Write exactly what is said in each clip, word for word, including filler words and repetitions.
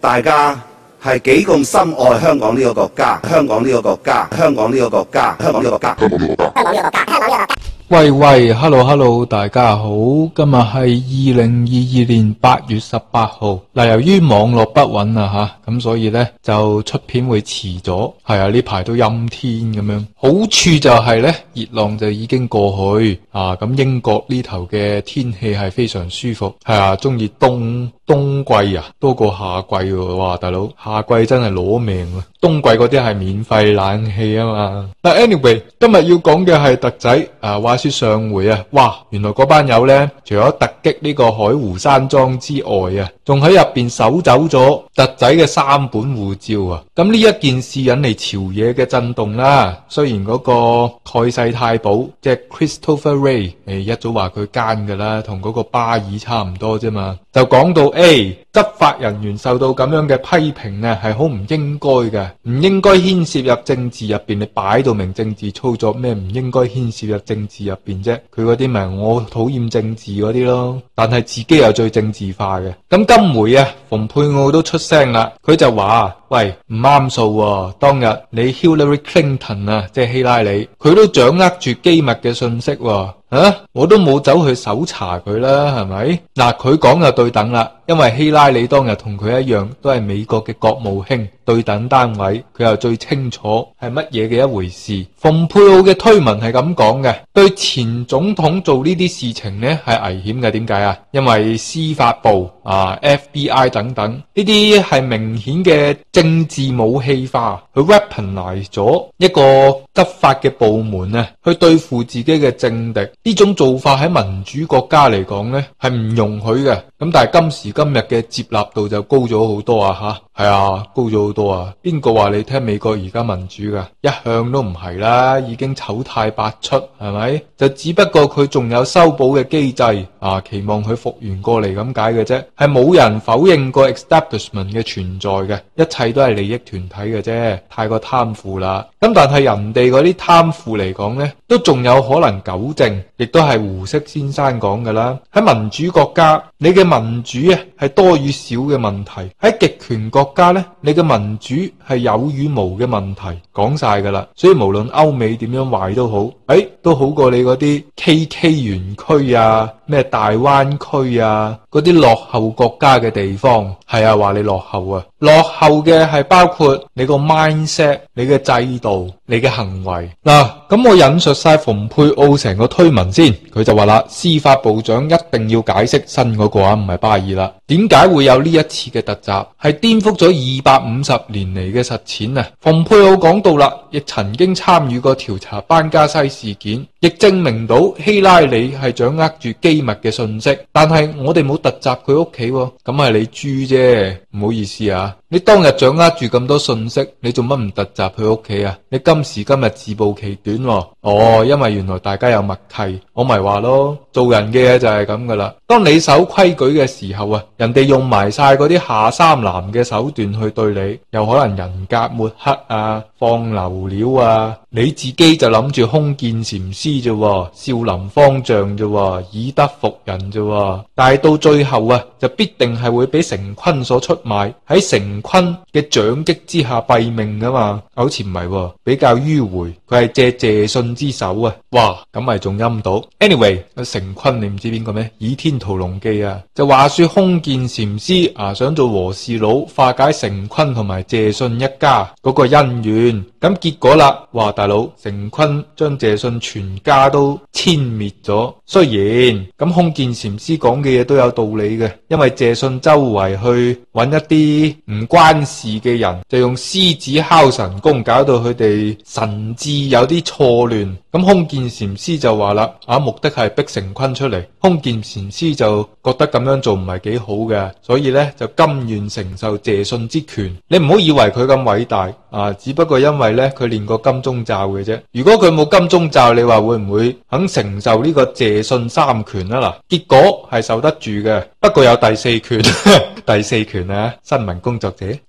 大家係幾咁深愛香港呢個國家，香港呢個國家，香港呢個國家，香港呢個國家，香港呢個國家，香港呢個國家，香港呢個國家。 喂喂 ，hello hello， 大家好，今日係二零二二年八月十八號。嗱，由於網絡不穩啊吓，咁所以呢就出片會遲咗。係啊，呢排都陰天咁樣。好處就係呢，熱浪就已經過去啊。咁英國呢頭嘅天氣係非常舒服。係啊，中意冬冬季啊多過夏季喎。哇，大佬，夏季真係攞命啊！冬季嗰啲係免費冷氣啊嘛。嗱 ，anyway， 今日要講嘅係特仔啊。話說上回啊，哇，原來嗰班友呢，除咗突擊呢個海湖山莊之外啊，仲喺入邊搜走咗特仔嘅三本護照啊。咁呢一件事引嚟朝野嘅震動啦。雖然嗰個蓋世太保即係 Christopher Wray，誒一早話佢奸噶啦，同嗰個巴爾差唔多啫嘛。就講到誒，執法人員受到咁樣嘅批評啊，係好唔應該嘅，唔應該牽涉入政治入邊。你擺到明政治操作咩？唔應該牽涉入政治入邊啫。佢嗰啲咪我討厭政治嗰啲咯，但係自己又最政治化嘅。咁今回啊，蓬佩奧都出聲啦，佢就話：喂，唔啱數喎！當日你 Hillary Clinton 啊，即係希拉里，佢都掌握住機密嘅信息喎。啊！我都冇走去搜查佢啦，係咪？嗱，佢講就對等啦，因為希拉里當日同佢一樣，都係美國嘅國務卿，對等單位，佢又最清楚係乜嘢嘅一回事。蓬佩奧嘅推文係咁講嘅，對前總統做呢啲事情呢係危險嘅。點解啊？因為司法部啊、F B I 等等呢啲係明顯嘅政治武器化，去 weaponize 咗一個執法嘅部門啊，去對付自己嘅政敵。呢種做法喺民主國家嚟講呢係唔容許嘅。咁但係今時今日嘅接納度就高咗好多啊吓，係啊，高咗好多啊。邊個話你聽美國而家民主噶？一向都唔係啦，已經醜態百出，係咪？就只不過佢仲有修補嘅機制啊，期望佢復原過嚟咁解嘅啫，係冇人否認過 establishment 嘅存在嘅，一切都係利益團體嘅啫，太過貪腐啦。咁但係人哋嗰啲貪腐嚟講呢，都仲有可能糾正，亦都係胡適先生講噶啦。喺民主國家，你嘅民主啊係多與少嘅問題；喺極權國家呢，你嘅民主係有與無嘅問題。講晒噶啦，所以無論歐美點樣壞都好，誒都好過你嗰啲 K K 園區啊、咩大灣區啊嗰啲落後國家嘅地方。係啊，話你落後啊，落後嘅係包括你個 mindset、你嘅制度、你嘅行為。嗱，咁我引述晒蓬佩奧成個推文先，佢就話啦，司法部長一定要解釋新嗰個啊，唔係巴爾啦。點解會有呢一次嘅突襲？係顛覆咗二百五十年嚟嘅實踐啊！蓬佩奧講到啦，亦曾經參與過調查班加西事件，亦證明到希拉里係掌握住機密嘅信息。但係我哋冇突襲佢屋企，咁係你豬啫，唔好意思啊！你當日掌握住咁多信息，你做乜唔突襲佢屋企啊？你今時今日自暴其短喎。哦，因為原來大家有默契，我咪話咯，做人嘅嘢就係咁噶啦。當你守規矩嘅時候啊，人哋用埋晒嗰啲下三濫嘅手段去對你，又可能人格抹黑啊、放流料啊，你自己就諗住空見禪師啫，少林方丈啫，以德服人啫。但係到最後啊，就必定係會俾成昆所出賣，喺成昆嘅掌擊之下斃命噶嘛。好似唔係，比較迂迴，佢係借謝遜之手啊。哇，咁咪仲陰到。Anyway， 成昆你唔知邊個咩？《倚天屠龍記》啊，就話說空見禪師啊，想做和事佬，化解成昆同埋謝遜一家嗰個恩怨。咁結果啦，哇大佬，成昆將謝遜全家都殲滅咗。雖然咁空見禪師講嘅嘢都有道理嘅，因為謝遜周圍去揾一啲唔關事嘅人，就用獅子敲神功，搞到佢哋神智有啲錯亂。咁空見禪師就話啦，啊目的係逼成昆出嚟。空見禪師就覺得咁樣做唔係幾好嘅，所以呢就甘願承受謝遜之權。你唔好以為佢咁偉大啊，只不過因為呢佢練過金鐘罩嘅啫。如果佢冇金鐘罩，你話會唔會肯承受呢個謝遜三權啊？嗱，結果係受得住嘅，不過有第四權。第四權啊，新聞工作者。好啦，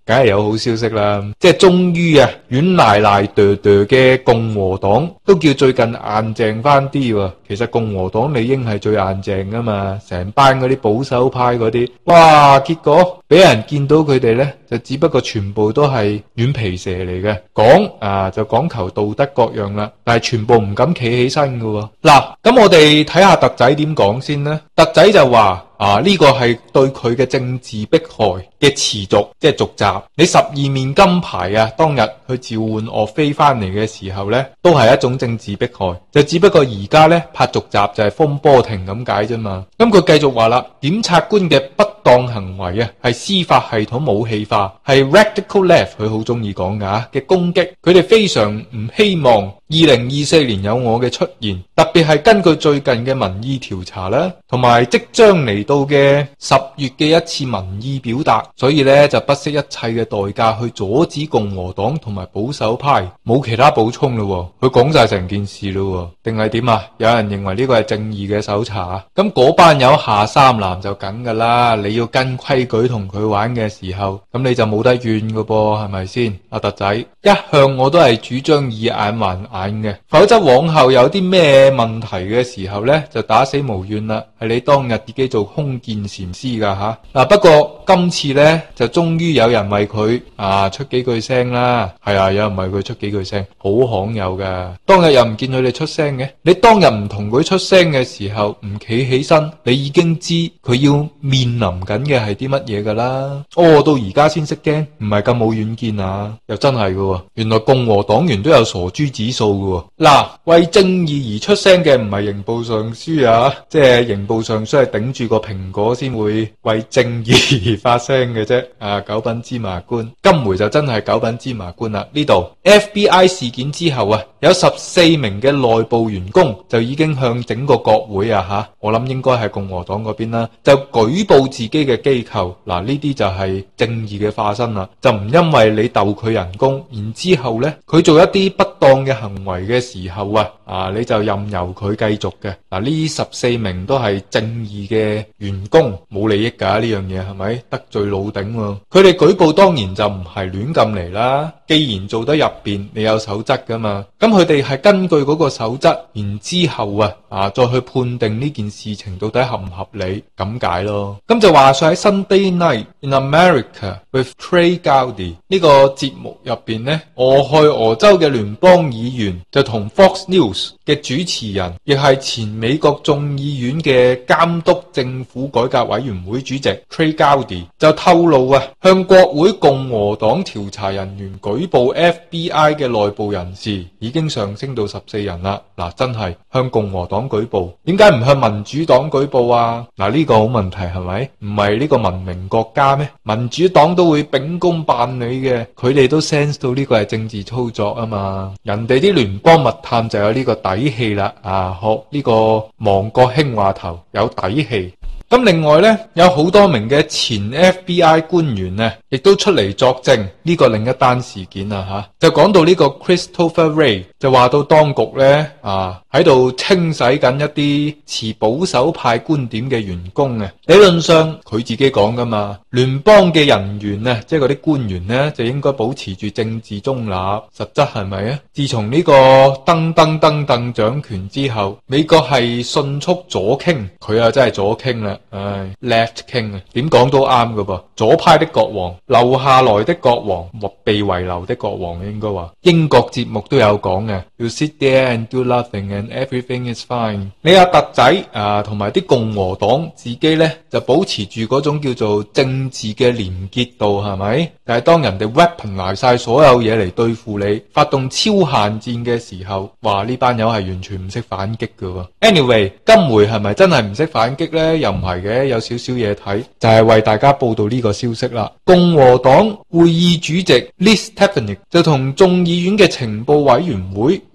梗係有好消息啦，即係終於啊，軟賴賴哚哚嘅共和黨都叫最近硬淨翻啲喎。其實共和黨理應係最硬淨噶嘛，成班嗰啲保守派嗰啲，哇！結果俾人見到佢哋呢，就只不過全部都係軟皮蛇嚟嘅，講啊就講求道德各樣啦，但係全部唔敢企起身噶喎。嗱，咁我哋睇下特仔點講先啦。特仔就話啊，呢個係對佢嘅政治迫害嘅持續，即係續集。你十二面金牌啊，當日去召喚岳飛翻嚟嘅時候呢，都係一種政治迫害，就只不過而家呢，拍續集就係風波亭咁解啫嘛。咁佢繼續話啦，檢察官嘅不當行為啊，係司法系統武器化，係 radical left 佢好中意講噶嘅攻擊。佢哋非常唔希望二零二四年有我嘅出現，特別係根據最近嘅民意調查啦，同埋即將嚟到嘅十月嘅一次民意表達，所以咧就不惜一切嘅代價去阻止共和黨同埋保守派。冇其他補充咯，佢講晒成件事咯，定係點啊？有人認為呢個係正義嘅搜查，咁嗰班友下三濫就梗噶啦，你要跟規矩同佢玩嘅時候，咁你就冇得怨噶噃，係咪先？阿特仔一向我都係主張以眼還眼嘅，否則往後有啲咩問題嘅時候呢，就打死無怨啦，係你當日自己做空見禪師噶吓。嗱、啊，不過今次呢，就終於有人為佢啊出幾句聲啦，係啊，有人為佢出幾句聲，好罕有噶。當日又唔見佢哋出聲嘅，你當日唔同佢出聲嘅時候，唔企起身，你已經知佢要面臨緊嘅係啲乜嘢噶啦。哦，到而家先識驚，唔係咁冇遠見啊，又真係噶，原來共和黨員都有傻豬指數噶。嗱，為正義而出聲嘅唔係刑部尚書啊，即係刑部尚書係頂住個蘋果先會為正義而發聲嘅啫。啊，九品芝麻官，今回就真係九品芝麻官啦。呢度 F B I 事件之後啊，有十四名嘅內部員工就已經向整個國會啊吓，我諗應該係共和黨嗰邊啦，就舉報自己嘅機構。嗱，呢啲就係正義嘅化身啦，就唔因為你鬥佢人工，然之後呢佢做一啲不當嘅行為嘅時候啊，啊你就任由佢繼續嘅。嗱，呢十四名都係正義嘅員工，冇利益噶，呢樣嘢係咪得罪老頂喎？佢哋舉報當然就唔係亂咁嚟啦，既然做得入邊，你有守則噶嘛，咁佢哋係根據嗰個守則，然之後啊啊再去判定呢件事情到底合唔合理咁解咯。咁就話說喺 Sunday Night in America with Trey Gowdy 呢個節目入邊呢，俄亥俄州嘅聯邦議員就同 Fox News 嘅主持人，亦係前美國眾議院嘅監督政府改革委員會主席 Trey Gowdy 就透露啊，向國會共和黨調查人員舉報 F B I 嘅內部人士已經上升到十四人啦。嗱，真係向共和黨舉報，點解唔向民主黨舉報啊？嗱，呢個好問題係咪？唔係呢個文明國家咩？民主黨都會秉公辦理嘅，佢哋都 sense 到呢個係政治操作啊嘛。人哋啲聯邦密探就有呢個底氣啦，啊，學呢個亡國興話頭有底氣。咁另外呢，有好多名嘅前 F B I 官員呢，亦都出嚟作證呢個另一單事件啊吓，就講到呢個 Christopher Wray 就話到當局呢啊喺度清洗緊一啲持保守派觀點嘅員工啊，理論上佢自己講噶嘛，聯邦嘅人員呢，即係嗰啲官員呢，就應該保持住政治中立，實質係咪啊？自從呢個登登登登掌權之後，美國係迅速左傾，佢啊真係左傾啦。唉 ，left king 啊，點講都啱噶噃。左派的國王，留下來的國王，或被遺留的國王應該話。英國節目都有講嘅 ，You sit there and do nothing and everything is fine。你阿特仔啊，同埋啲共和黨自己呢，就保持住嗰種叫做政治嘅連結度，係咪？但係當人哋 weaponize 晒所有嘢嚟對付你，發動超限戰嘅時候，話呢班友係完全唔識反擊噶。Anyway， 今回係咪真係唔識反擊呢？又唔係嘅，有少少嘢睇，就係為大家報道呢個消息啦。共和黨會議主席 Liz Stefanik 就同眾議院嘅情報委員會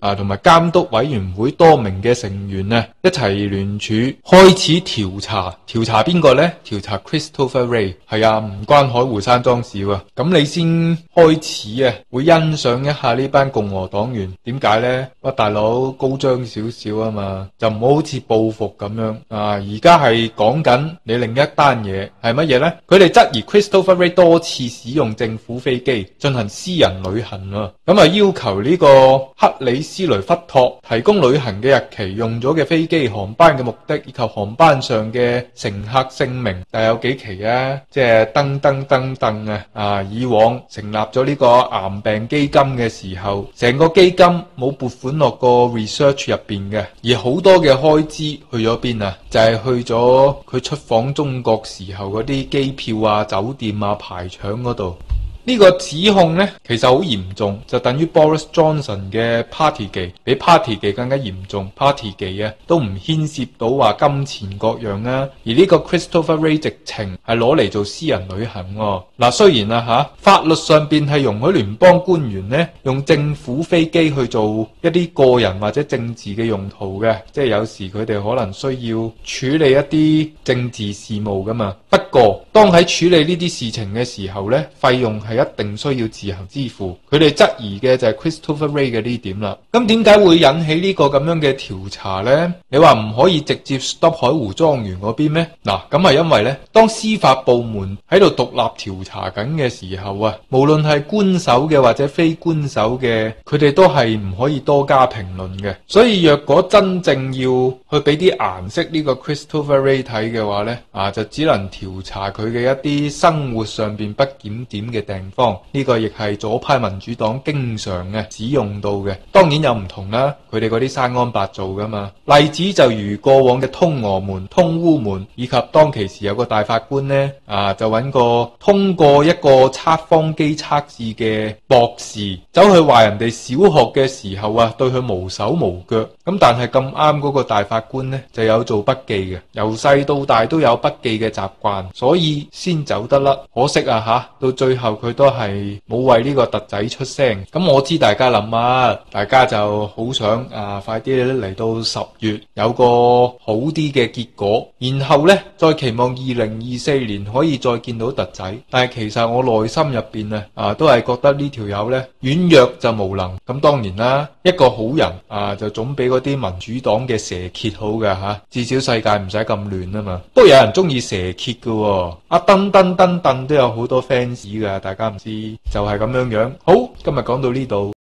啊，同埋監督委員會多名嘅成員啊，一齊聯署開始調查，調查邊個呢？調查 Christopher Wray。係啊，唔關海湖山莊事喎。咁你先開始啊，會欣賞一下呢班共和黨員。點解呢？喂，大佬高張少少啊嘛，就唔好好似報復咁樣啊。而家係講緊你另一單嘢係乜嘢呢？佢哋質疑 Christopher Wray 多次使用政府飛機進行私人旅行啊，咁啊要求呢個克里斯雷弗托提供旅行嘅日期、用咗嘅飛機、航班嘅目的以及航班上嘅乘客姓名，但有幾期啊？即係噔噔噔噔啊！啊，以往成立咗呢個癌病基金嘅時候，成個基金冇撥款落個 research 入邊嘅，而好多嘅開支去咗邊啊？就係、是、去咗佢出訪中國時候嗰啲機票啊、酒店啊、排場嗰度。呢個指控呢，其實好嚴重，就等於 Boris Johnson 嘅 Partygate， 比 Partygate 更加嚴重。Partygate 啊，都唔牽涉到話金錢各樣啊，而呢個 Christopher Wray 直情係攞嚟做私人旅行喎。嗱、啊，雖然啊吓，法律上邊係容許聯邦官員呢用政府飛機去做一啲個人或者政治嘅用途嘅，即係有時佢哋可能需要處理一啲政治事務噶嘛。不過當喺處理呢啲事情嘅時候呢，費用係係一定需要自行支付，佢哋質疑嘅就係 Christopher Wray 嘅呢點啦。咁點解會引起呢個咁樣嘅調查呢？你話唔可以直接 stop 海湖莊園嗰邊咩？嗱，咁係因為呢，當司法部門喺度獨立調查緊嘅時候啊，無論係官守嘅或者非官守嘅，佢哋都係唔可以多加評論嘅。所以若果真正要去俾啲顏色呢個 Christopher Wray 睇嘅話呢，啊就只能調查佢嘅一啲生活上邊不檢點嘅地方，呢個亦係左派民主黨經常嘅使用到嘅。當然有唔同啦，佢哋嗰啲生安白做噶嘛。例子就如過往嘅通俄門、通烏門，以及當其時有個大法官呢，啊就揾個通過一個測謊機測試嘅博士，走去話人哋小學嘅時候啊對佢無手無腳。咁但係咁啱嗰個大法官呢就有做筆記嘅，由細到大都有筆記嘅習慣，所以先走得甩。可惜啊吓，到最後佢都係冇為呢個特仔出聲。咁我知大家諗乜，大家就好想啊快啲嚟到十月有個好啲嘅結果，然後呢再期望二零二四年可以再見到特仔。但係其實我內心入邊啊啊都係覺得呢條友呢軟弱就無能。咁當然啦，一個好人啊就總比嗰啲民主黨嘅蛇蠍好嘅吓、啊，至少世界唔使咁亂啊嘛。不過有人中意蛇蠍嘅、哦，阿登登登登都有好多 fans 噶，大家唔知就係咁樣樣。好，今日講到呢度。